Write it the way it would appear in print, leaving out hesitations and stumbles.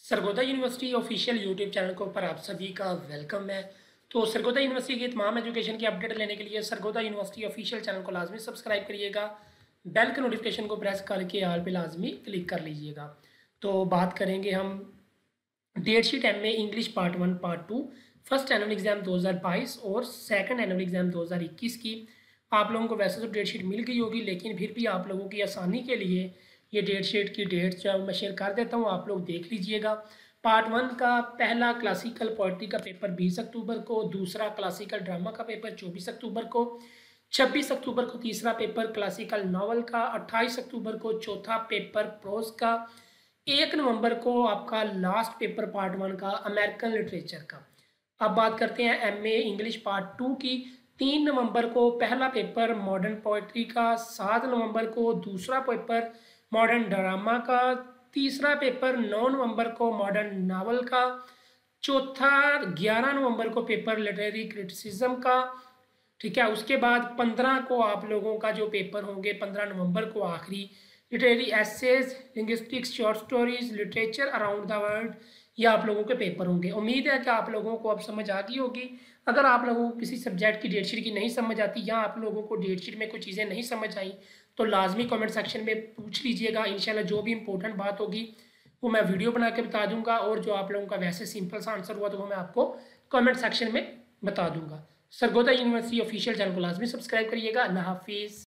Sargodha university official YouTube channel के ऊपर आप सभी का वेलकम है। तो सरगोदा यूनिवर्सिटी की तमाम एजुकेशन की अपडेट लेने के लिए सरगोदा यूनिवर्सिटी ऑफिशियल चैनल को लाजमी सब्सक्राइब करिएगा। बेल के नोटिफिकेशन को प्रेस करके ऑल पे लाजमी क्लिक कर लीजिएगा। तो बात करेंगे हम date sheet MA English part 1 part 2 first annual exam 2022 और सेकंड एनुअल एग्जाम 2021 की। आप लोगों को वैसे तो डेट शीट मिल गई होगी, लेकिन फिर भी आप लोगों की आसानी के लिए ये डेट शीट की डेट जो मैं शेयर कर देता हूँ, आप लोग देख लीजिएगा। पार्ट 1 का पहला क्लासिकल पोइट्री का पेपर 20 अक्टूबर को, दूसरा क्लासिकल ड्रामा का पेपर 24 अक्टूबर को, 26 अक्टूबर को तीसरा पेपर क्लासिकल नावल का, 28 अक्टूबर को चौथा पेपर प्रोज का, 1 नवंबर को आपका लास्ट पेपर पार्ट 1 का अमेरिकन लिटरेचर का। अब बात करते हैं एमए इंग्लिश पार्ट 2 की। 3 नवंबर को पहला पेपर मॉडर्न पोइट्री का, 7 नवंबर को दूसरा पेपर मॉडर्न ड्रामा का, तीसरा पेपर 9 नवंबर को मॉडर्न नावल का, चौथा 11 नवंबर को पेपर लिटरेरी क्रिटिसिज्म का। ठीक है, उसके बाद 15 को आप लोगों का जो पेपर होंगे 15 नवंबर को आखिरी literary essays, linguistics, short stories, literature around the world, ये आप लोगों के पेपर होंगे। उम्मीद है कि आप लोगों को अब समझ आ गई होगी। अगर आप लोगों को किसी सब्जेक्ट की डेट शीट की नहीं समझ आती या आप लोगों को डेट शीट में कुछ चीज़ें नहीं समझ आई तो लाजमी कमेंट सेक्शन में पूछ लीजिएगा। इंशाल्लाह जो भी इंपॉर्टेंट बात होगी वो मैं वीडियो बना के बता दूंगा, और जो आप लोगों का वैसे सिंपल सा आंसर हुआ तो वो मैं आपको कमेंट सेक्शन में बता दूंगा। सरगोदा यूनिवर्सिटी ऑफिशियल चैनल को लाजमी सब्सक्राइब करिएगा। अल्लाह हाफिज़।